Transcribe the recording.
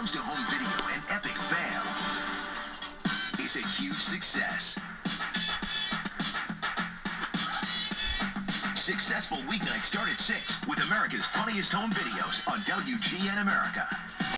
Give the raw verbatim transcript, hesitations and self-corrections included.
comes to home video, an epic fail is a huge success. Successful weeknights start at six with America's funniest home videos on W G N America.